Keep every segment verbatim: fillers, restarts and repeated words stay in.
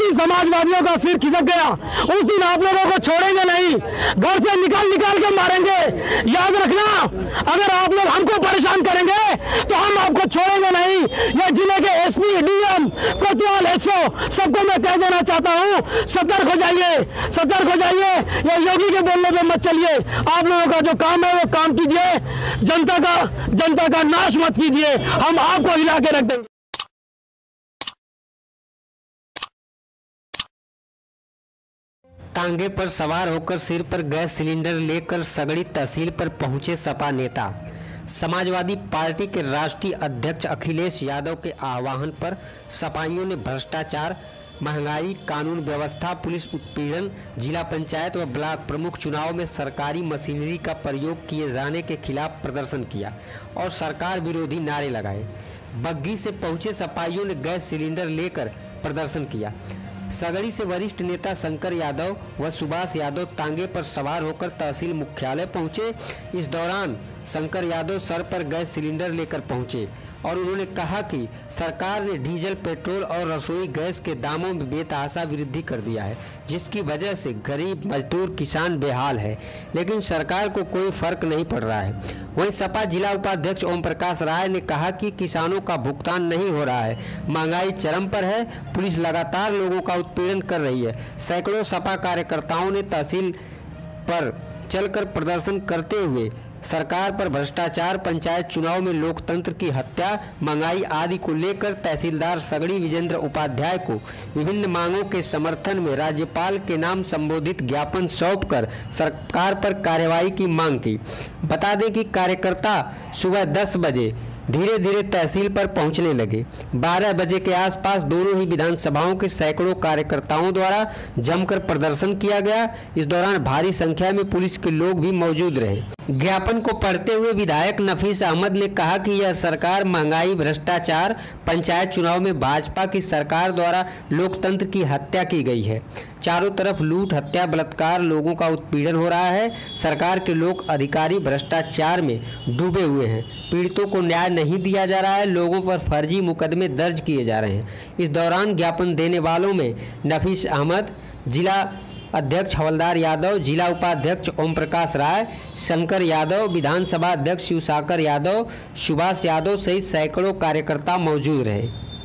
दिन समाजवादियों का सिर खिसक गया उस दिन आप लोगों को छोड़ेंगे नहीं, घर से निकाल निकाल के मारेंगे। याद रखना, अगर आप लोग हमको परेशान करेंगे तो हम आपको छोड़ेंगे नहीं। ये जिले के एसपी, डीएम, कोतवाल, एसओ सबको मैं कह देना चाहता हूँ, सतर्क हो जाइए, सतर्क हो जाइए। ये योगी के बोलने पे मत चलिए। आप लोगों का जो काम है वो काम कीजिए, जनता का जनता का नाश मत कीजिए, हम आपको हिला के रख देंगे। तांगे पर सवार होकर सिर पर गैस सिलेंडर लेकर सगड़ी तहसील पर पहुंचे सपा नेता। समाजवादी पार्टी के राष्ट्रीय अध्यक्ष अखिलेश यादव के आह्वान पर सपाइयों ने भ्रष्टाचार, महंगाई, कानून व्यवस्था, पुलिस उत्पीड़न, जिला पंचायत व ब्लॉक प्रमुख चुनाव में सरकारी मशीनरी का प्रयोग किए जाने के खिलाफ प्रदर्शन किया और सरकार विरोधी नारे लगाए। बग्घी से पहुंचे सपाइयों ने गैस सिलेंडर लेकर प्रदर्शन किया। सगड़ी से वरिष्ठ नेता शंकर यादव व सुभाष यादव तांगे पर सवार होकर तहसील मुख्यालय पहुंचे। इस दौरान शंकर यादव सर पर गैस सिलेंडर लेकर पहुंचे और उन्होंने कहा कि सरकार ने डीजल, पेट्रोल और रसोई गैस के दामों में बेतहाशा वृद्धि कर दिया है, जिसकी वजह से गरीब, मजदूर, किसान बेहाल है, लेकिन सरकार को कोई फर्क नहीं पड़ रहा है। वहीं सपा जिला उपाध्यक्ष ओम प्रकाश राय ने कहा कि किसानों का भुगतान नहीं हो रहा है, महंगाई चरम पर है, पुलिस लगातार लोगों का उत्पीड़न कर रही है। सैकड़ों सपा कार्यकर्ताओं ने तहसील पर चलकर प्रदर्शन करते हुए सरकार पर भ्रष्टाचार, पंचायत चुनाव में लोकतंत्र की हत्या, महंगाई आदि को लेकर तहसीलदार सगड़ी विजेंद्र उपाध्याय को विभिन्न मांगों के समर्थन में राज्यपाल के नाम संबोधित ज्ञापन सौंपकर सरकार पर कार्रवाई की मांग की। बता दें कि कार्यकर्ता सुबह दस बजे धीरे धीरे तहसील पर पहुंचने लगे। बारह बजे के आसपास दोनों ही विधानसभाओं के सैकड़ों कार्यकर्ताओं द्वारा जमकर प्रदर्शन किया गया। इस दौरान भारी संख्या में पुलिस के लोग भी मौजूद रहे। ज्ञापन को पढ़ते हुए विधायक नफीस अहमद ने कहा कि यह सरकार महंगाई, भ्रष्टाचार, पंचायत चुनाव में भाजपा की सरकार द्वारा लोकतंत्र की हत्या की गई है। चारों तरफ लूट, हत्या, बलात्कार, लोगों का उत्पीड़न हो रहा है। सरकार के लोग अधिकारी भ्रष्टाचार में डूबे हुए हैं। पीड़ितों को न्याय नहीं दिया जा रहा है, लोगों पर फर्जी मुकदमे दर्ज किए जा रहे हैं। इस दौरान ज्ञापन देने वालों में नफीस अहमद, जिला अध्यक्ष हवलदार यादव, जिला उपाध्यक्ष ओम प्रकाश राय, शंकर यादव, विधानसभा अध्यक्ष शिवसागर यादव, सुभाष यादव सहित सैकड़ों कार्यकर्ता मौजूद रहे।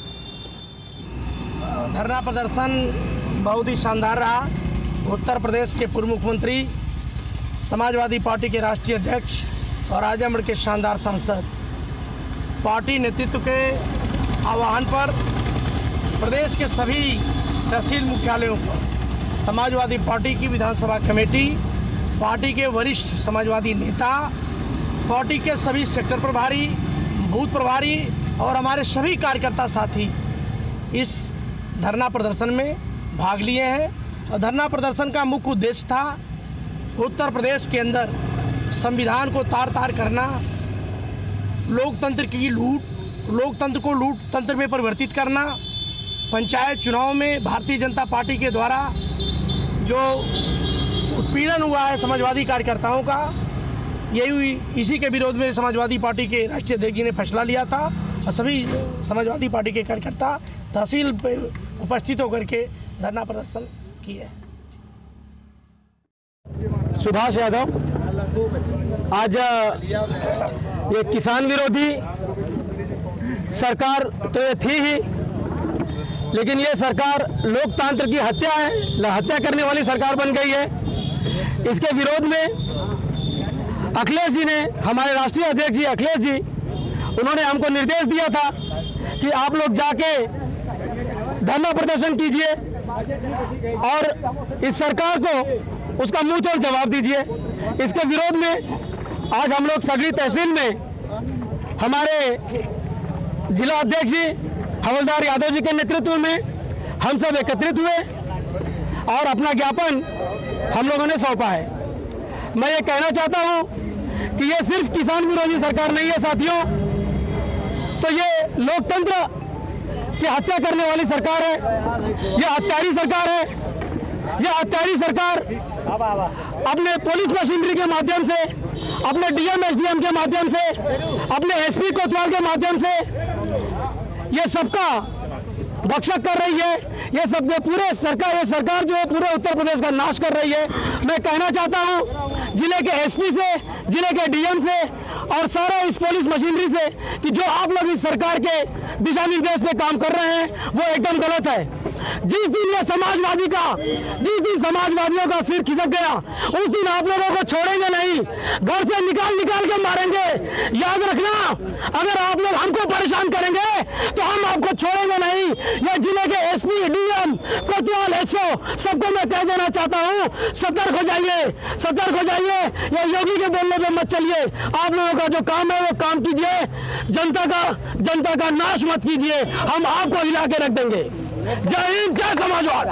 धरना प्रदर्शन बहुत ही शानदार रहा। उत्तर प्रदेश के पूर्व मुख्यमंत्री, समाजवादी पार्टी के राष्ट्रीय अध्यक्ष और आजमगढ़ के शानदार सांसद, पार्टी नेतृत्व के आह्वान पर प्रदेश के सभी तहसील मुख्यालयों पर समाजवादी पार्टी की विधानसभा कमेटी, पार्टी के वरिष्ठ समाजवादी नेता, पार्टी के सभी सेक्टर प्रभारी, बूथ प्रभारी और हमारे सभी कार्यकर्ता साथी इस धरना प्रदर्शन में भाग लिए हैं। और धरना प्रदर्शन का मुख्य उद्देश्य था उत्तर प्रदेश के अंदर संविधान को तार तार करना, लोकतंत्र की लूट, लोकतंत्र को लूट तंत्र में परिवर्तित करना, पंचायत चुनाव में भारतीय जनता पार्टी के द्वारा जो उत्पीड़न हुआ है समाजवादी कार्यकर्ताओं का, यही इसी के विरोध में समाजवादी पार्टी के राष्ट्रीय अध्यक्ष जी ने फैसला लिया था और सभी समाजवादी पार्टी के कार्यकर्ता तहसील पे उपस्थित होकर के धरना प्रदर्शन किए। सुभाष यादव, आज ये किसान विरोधी सरकार तो ये थी ही, लेकिन ये सरकार लोकतंत्र की हत्या है, हत्या करने वाली सरकार बन गई है। इसके विरोध में अखिलेश जी ने, हमारे राष्ट्रीय अध्यक्ष जी अखिलेश जी, उन्होंने हमको निर्देश दिया था कि आप लोग जाके धरना प्रदर्शन कीजिए और इस सरकार को उसका मुंह तोड़ जवाब दीजिए। इसके विरोध में आज हम लोग सगड़ी तहसील में हमारे जिला अध्यक्ष जी हवलदार यादव जी के नेतृत्व में हम सब एकत्रित हुए और अपना ज्ञापन हम लोगों ने सौंपा है। मैं ये कहना चाहता हूँ कि ये सिर्फ किसान विरोधी सरकार नहीं है साथियों, तो ये लोकतंत्र की हत्या करने वाली सरकार है, ये हत्यारी सरकार है। ये हत्यारी सरकार अपने पुलिस मशीनरी के माध्यम से, अपने डीएम एसडीएम के माध्यम से, अपने एसपी कोतवाल के माध्यम से ये सबका भक्षक कर रही है, ये सब ये पूरे सरकार ये सरकार जो है पूरे उत्तर प्रदेश का नाश कर रही है। मैं कहना चाहता हूँ जिले के एसपी से, जिले के डीएम से और सारे इस पुलिस मशीनरी से कि जो आप लोग इस सरकार के दिशा निर्देश पे काम कर रहे हैं वो एकदम गलत है। जिस दिन ये समाजवादी का जिस दिन समाजवादियों का सिर खिसक गया उस दिन आप लोगों को छोड़ेंगे नहीं, घर से निकाल निकाल के मारेंगे। याद रखना, अगर आप लोग हमको परेशान करेंगे तो हम आपको छोड़ेंगे नहीं। ये जिले के एसपी, डीएम, कोतवाल, एसओ सबको मैं कह देना चाहता हूँ, सतर्क हो जाइए, सतर्क हो जाइए। ये योगी के बोलने पे मत चलिए। आप लोगों का जो काम है वो काम कीजिए, जनता का जनता का नाश मत कीजिए, हम आपको हिला के रख देंगे। जय हिंद, जय समाजवाद।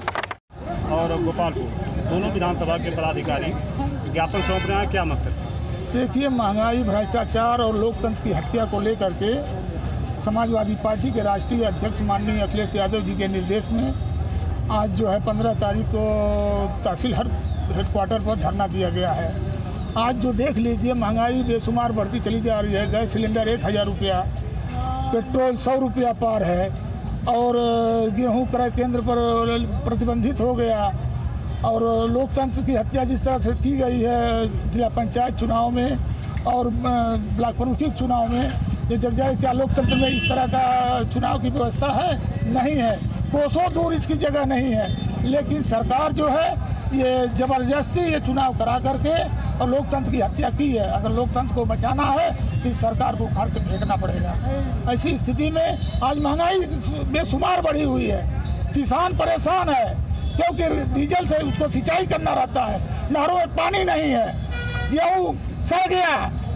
और गोपालपुर दोनों विधानसभा के पदाधिकारी ज्ञापन सौंप रहे हैं, क्या मकसद? देखिए, महंगाई, भ्रष्टाचार और लोकतंत्र की हत्या को लेकर के समाजवादी पार्टी के राष्ट्रीय अध्यक्ष माननीय अखिलेश यादव जी के निर्देश में आज जो है पंद्रह तारीख को तहसील हेडक्वार्टर पर धरना दिया गया है। आज जो देख लीजिए, महंगाई बेशुमार बढ़ती चली जा रही है। गैस सिलेंडर एक हज़ार रुपया, पेट्रोल सौ रुपया पार है और गेहूं क्रय केंद्र पर प्रतिबंधित हो गया। और लोकतंत्र की हत्या जिस तरह से की गई है जिला पंचायत चुनाव में और ब्लॉक प्रमुखी चुनाव में, ये जग जाए क्या लोकतंत्र में इस तरह का चुनाव की व्यवस्था है? नहीं है, कोसों दूर इसकी जगह नहीं है। लेकिन सरकार जो है ये ज़बरदस्ती ये चुनाव करा करके और लोकतंत्र की हत्या की है। अगर लोकतंत्र को बचाना है तो इस सरकार को उखाड़ के फेंकना पड़ेगा। ऐसी स्थिति में आज महंगाई बेशुमार बढ़ी हुई है, किसान परेशान है क्योंकि डीजल से उसको सिंचाई करना रहता है, नहरों में पानी नहीं है, गेहूँ सड़ गया,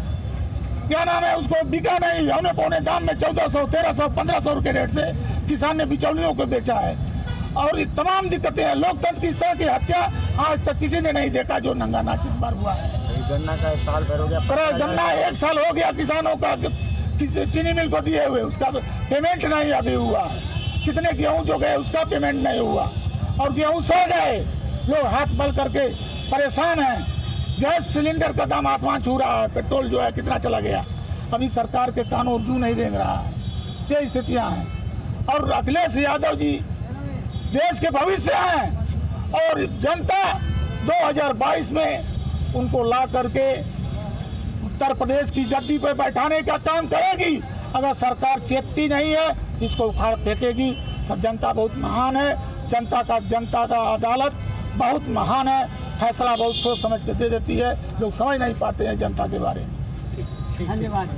क्या नाम है उसको बिका नहीं, औने पौने दाम में चौदह सौ तेरह सौ पंद्रह सौ के रेट से किसान ने बिचौलियों को बेचा है। और ये तमाम दिक्कतें हैं। लोकतंत्र की इस तरह की हत्या आज तक किसी ने नहीं देखा जो नंगा नाच इस बार हुआ है। गन्ना का साल भर हो गया, गन्ना एक साल हो गया किसानों का किसी चीनी मिल को दिए हुए, उसका पेमेंट नहीं अभी हुआ। कितने गेहूँ जो गए उसका पेमेंट नहीं हुआ और गेहूँ सड़ गए, लोग हाथ बल करके परेशान हैं। गैस सिलेंडर का दाम आसमान छू रहा है, पेट्रोल जो है कितना चला गया, अभी सरकार के कान और जू नहीं रेंग रहा है। ये स्थितियाँ हैं और अखिलेश यादव जी देश के भविष्य हैं और जनता दो हज़ार बाईस में उनको ला करके उत्तर प्रदेश की गद्दी पर बैठाने का काम करेगी। अगर सरकार चेतती नहीं है तो इसको उखाड़ फेंकेगी। जनता बहुत महान है, जनता का जनता का अदालत बहुत महान है, फैसला बहुत सोच समझ के दे देती है। लोग समझ नहीं पाते हैं जनता के बारे में। धन्यवाद।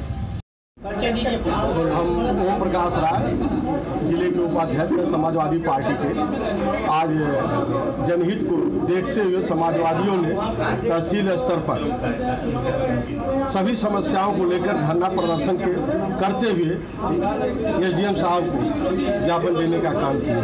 हम ओम प्रकाश राय, जिले के उपाध्यक्ष हैं समाजवादी पार्टी के। आज जनहित को देखते हुए समाजवादियों ने तहसील स्तर पर सभी समस्याओं को लेकर धरना प्रदर्शन के करते हुए एसडीएम साहब को ज्ञापन देने का काम किया।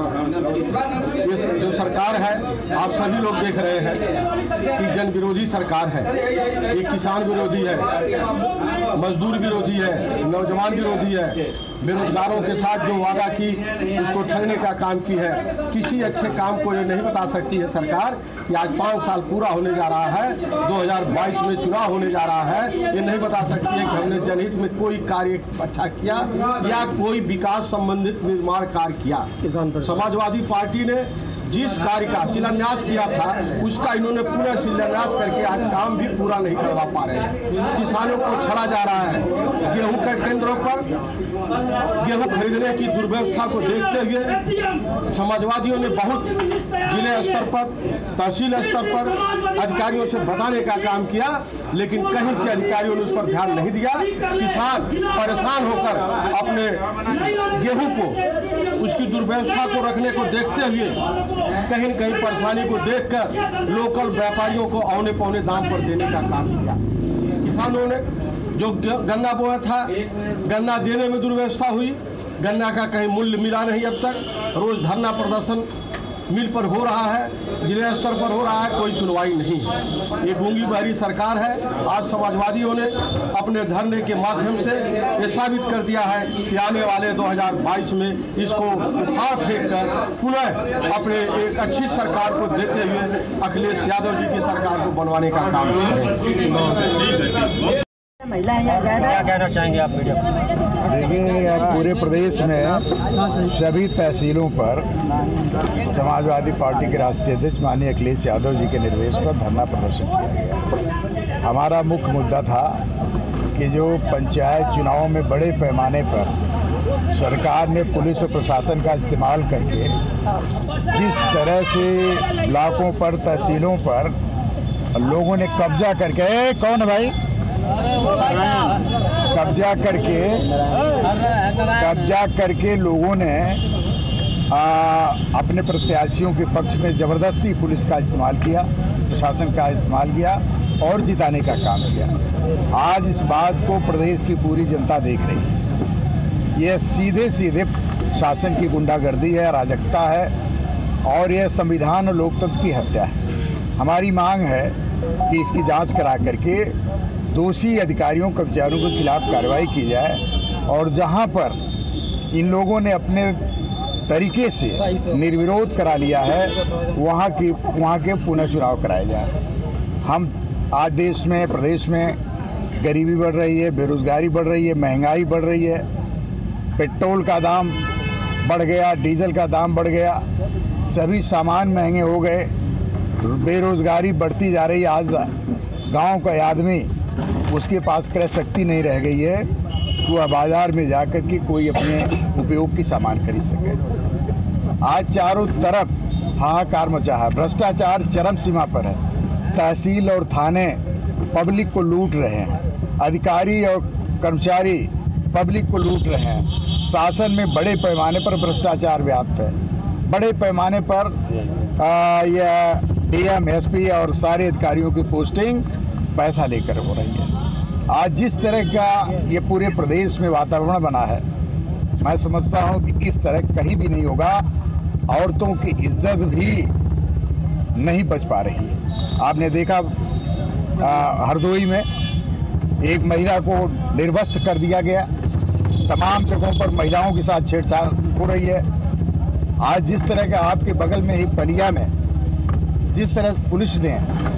ये जो सरकार है, आप सभी लोग देख रहे हैं कि जन विरोधी सरकार है। ये किसान विरोधी है, मजदूर विरोधी है, नौजवान विरोधी है, बेरोजगारों के साथ जो वादा की उसको ठगने का काम की है। किसी अच्छे काम को ये नहीं बता सकती है सरकार कि आज पाँच साल पूरा होने जा रहा है, दो हज़ार बाईस में चुनाव होने जा रहा है, ये नहीं बता सकती है कि हमने जनहित में कोई कार्य अच्छा किया या कोई विकास संबंधित निर्माण कार्य किया। समाजवादी पार्टी ने जिस कार्य का शिलान्यास किया था उसका इन्होंने पूरा शिलान्यास करके आज काम भी पूरा नहीं करवा पा रहे हैं। किसानों को छला जा रहा है। गेहूं के केंद्रों पर गेहूं खरीदने की दुर्व्यवस्था को देखते हुए समाजवादियों ने बहुत जिले स्तर पर, तहसील स्तर पर अधिकारियों से बताने का काम किया, लेकिन कहीं से अधिकारियों ने उस पर ध्यान नहीं दिया। किसान परेशान होकर अपने गेहूं को, उसकी दुर्व्यवस्था को रखने को देखते हुए कहीं न कहीं परेशानी को देखकर लोकल व्यापारियों को औने पौने दाम पर देने का काम किया। किसानों ने जो गन्ना बोया था, गन्ना देने में दुर्व्यवस्था हुई, गन्ना का कहीं मूल्य मिला नहीं। अब तक रोज धरना प्रदर्शन मिल पर हो रहा है, जिले स्तर पर हो रहा है, कोई सुनवाई नहीं है। ये गूंगी बहरी सरकार है। आज समाजवादियों ने अपने धरने के माध्यम से ये साबित कर दिया है कि आने वाले दो हज़ार बाईस में इसको उखाड़ फेंक कर पुनः अपने एक अच्छी सरकार को देते हुए अखिलेश यादव जी की सरकार को बनवाने का काम करें। क्या कहना चाहेंगे आप मीडिया? देखिए, अब पूरे प्रदेश में सभी तहसीलों पर समाजवादी पार्टी के राष्ट्रीय अध्यक्ष माननीय अखिलेश यादव जी के निर्देश पर धरना प्रदर्शन किया गया। हमारा मुख्य मुद्दा था कि जो पंचायत चुनाव में बड़े पैमाने पर सरकार ने पुलिस और प्रशासन का इस्तेमाल करके जिस तरह से ब्लॉकों पर, तहसीलों पर लोगों ने कब्जा करके, ए, कौन है भाई, कब्जा करके कब्जा करके लोगों ने आ, अपने प्रत्याशियों के पक्ष में ज़बरदस्ती पुलिस का इस्तेमाल किया, प्रशासन का इस्तेमाल किया और जिताने का काम किया। आज इस बात को प्रदेश की पूरी जनता देख रही है। यह सीधे सीधे शासन की गुंडागर्दी है, अराजकता है और यह संविधान और लोकतंत्र की हत्या है। हमारी मांग है कि इसकी जांच करा करके दोषी अधिकारियों कर्मचारियों के खिलाफ कार्रवाई की जाए और जहां पर इन लोगों ने अपने तरीके से निर्विरोध करा लिया है वहां की वहां के पुनः चुनाव कराए जाए। हम आज देश में, प्रदेश में गरीबी बढ़ रही है, बेरोजगारी बढ़ रही है, महंगाई बढ़ रही है, पेट्रोल का दाम बढ़ गया, डीजल का दाम बढ़ गया, सभी सामान महंगे हो गए, बेरोजगारी बढ़ती जा रही है। आज गांव का आदमी, उसके पास क्रय शक्ति नहीं रह गई है कि वह बाज़ार में जाकर के कोई अपने उपयोग की सामान खरीद सके। आज चारों तरफ हाहाकार मचा है, भ्रष्टाचार चरम सीमा पर है। तहसील और थाने पब्लिक को लूट रहे हैं, अधिकारी और कर्मचारी पब्लिक को लूट रहे हैं। शासन में बड़े पैमाने पर भ्रष्टाचार व्याप्त है, बड़े पैमाने पर यह डीएम, एसपी और सारे अधिकारियों की पोस्टिंग पैसा लेकर हो रही है। आज जिस तरह का ये पूरे प्रदेश में वातावरण बना है, मैं समझता हूँ कि इस तरह कहीं भी नहीं होगा। औरतों की इज्जत भी नहीं बच पा रही। आपने देखा हरदोई में एक महिला को निर्वस्त्र कर दिया गया, तमाम जगहों पर महिलाओं के साथ छेड़छाड़ हो रही है। आज जिस तरह का आपके बगल में ही बलिया में जिस तरह पुलिस ने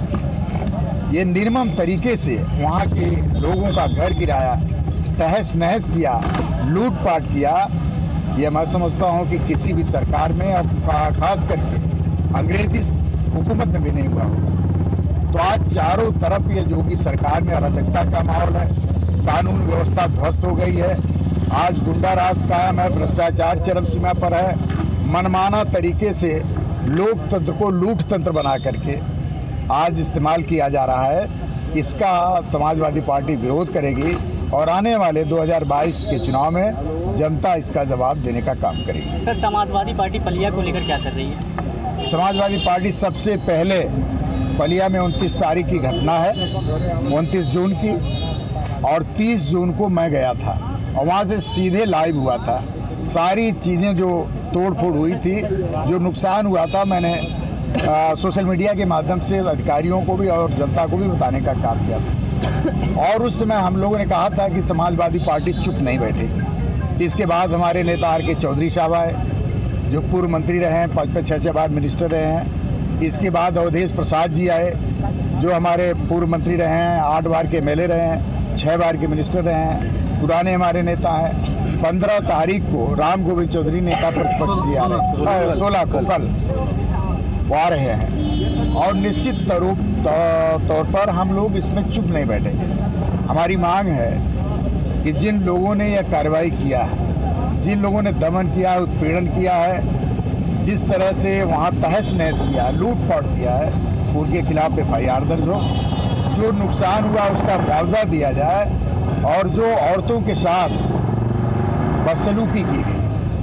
ये निर्मम तरीके से वहाँ के लोगों का घर गिराया, तहस नहस किया, लूटपाट किया, ये मैं समझता हूँ कि किसी भी सरकार में और खास करके अंग्रेजी हुकूमत में भी नहीं हुआ होगा। तो आज चारों तरफ ये योगी सरकार में अराजकता का माहौल है, कानून व्यवस्था ध्वस्त हो गई है। आज गुंडा राज कायम है, भ्रष्टाचार चरम सीमा पर है, मनमाना तरीके से लोकतंत्र को लूट तंत्र बना करके आज इस्तेमाल किया जा रहा है। इसका समाजवादी पार्टी विरोध करेगी और आने वाले दो हज़ार बाईस के चुनाव में जनता इसका जवाब देने का काम करेगी। सर, समाजवादी पार्टी पलिया को लेकर क्या कर रही है? समाजवादी पार्टी सबसे पहले पलिया में उनतीस तारीख की घटना है, उनतीस जून की, और तीस जून को मैं गया था और वहाँ से सीधे लाइव हुआ था। सारी चीज़ें जो तोड़ फोड़ हुई थी, जो नुकसान हुआ था, मैंने आ, सोशल मीडिया के माध्यम से अधिकारियों को भी और जनता को भी बताने का काम किया था। और उस समय हम लोगों ने कहा था कि समाजवादी पार्टी चुप नहीं बैठेगी। इसके बाद हमारे नेता आर के चौधरी साहब आए, जो पूर्व मंत्री रहे हैं, पाँच पाँच छः छः बार मिनिस्टर रहे हैं। इसके बाद अवधेश प्रसाद जी आए, जो हमारे पूर्व मंत्री रहे हैं, आठ बार के एम एल ए रहे हैं, छः बार के मिनिस्टर रहे हैं, पुराने हमारे नेता हैं। पंद्रह तारीख को राम गोविंद चौधरी नेता प्रतिपक्ष जी आ रहे हैं, सोलह को कल वो आ रहे हैं। और निश्चित तौर पर हम लोग इसमें चुप नहीं बैठेंगे। हमारी मांग है कि जिन लोगों ने यह कार्रवाई किया है, जिन लोगों ने दमन किया है, उत्पीड़न किया है, जिस तरह से वहाँ तहस नहस किया, लूटपाट किया है, उनके खिलाफ एफ आई आर दर्ज हो, जो नुकसान हुआ उसका मुआवजा दिया जाए और जो औरतों के साथ बदसलूकी की गई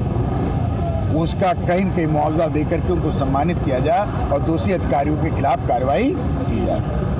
उसका कहीं न कहीं मुआवजा देकर के उनको सम्मानित किया जाए और दोषी अधिकारियों के खिलाफ कार्रवाई की जाए।